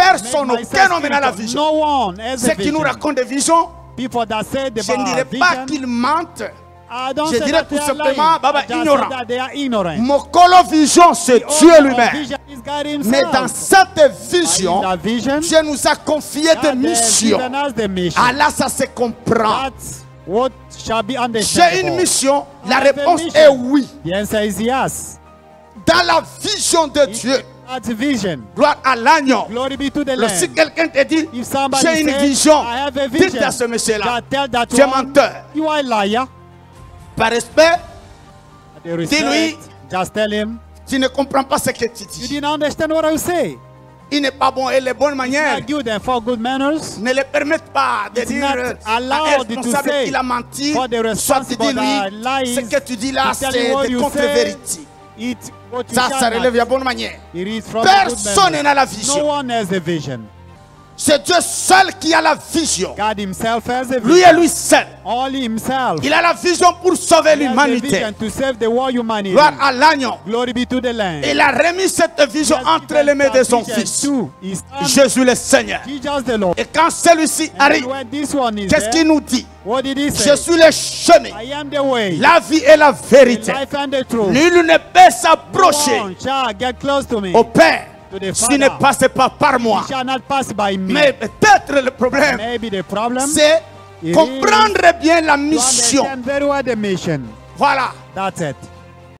Personne, aucun homme n'a la vision. No one has Ceux a qui nous vision. racontent des visions, People that say je ne dirais about pas vision, qu'ils mentent. I don't Je say dirais that tout they are simplement, lying. Baba, I just ignorant. say that they are ignorant. Mokolo vision, c'est The Dieu owner of lui-même. vision is God himself. Mais dans cette vision, In that vision, Dieu nous a confié des God has missions. given us the mission. Allah, ça se comprend. That's what shall be J'ai understandable. une mission. La I have a réponse mission. est oui. The answer is yes. Dans la vision de Dieu, That's vision. gloire à l'agneau. Glory be to the Alors, si Lamb. quelqu'un te dit, If somebody j'ai une says, vision, I have a dites vision, à ce monsieur-là, God tell that tu es one, menteur. you are a liar. Par respect, They respect, dis-lui, just tell him, tu ne comprends pas ce que tu you dis. didn't understand what I say. Il n'est pas bon et les bonnes manières Not good and for good manners. ne le permettent pas de It's dire not à un allowed to responsable say qu'il a menti. for the Soit tu responsible dis that lui, lies, ce que tu dis là, to c'est tell you what de you contre-vérité. say, it what you Ça shall relève not. la bonne manière. It is from the good Personne manners. n'a la No vision. one has a vision. C'est Dieu seul qui a la vision. God himself has a Lui et vision. lui seul. Only himself. Il a la vision pour sauver He has a l'humanité. vision to save the world humanity. Gloire à l'agneau. Glory be to the Lamb. Il a remis cette vision He has entre given les mains de that son vision fils, to his son, Jésus le Seigneur. Jesus the Lord. Et quand celui-ci And arrive, when this one is qu'est-ce there, qu'il nous dit? what did he Je say? suis le chemin, I am the way, la vie et la the vérité. life and the truth. Nul ne peut No s'approcher one shall get close to me. au Père To the s'il ne Father. passe pas par moi. He shall not pass by me. Mais peut-être le problème, Maybe the problem c'est it comprendre bien la to mission. understand very well the mission. Voilà. That's it.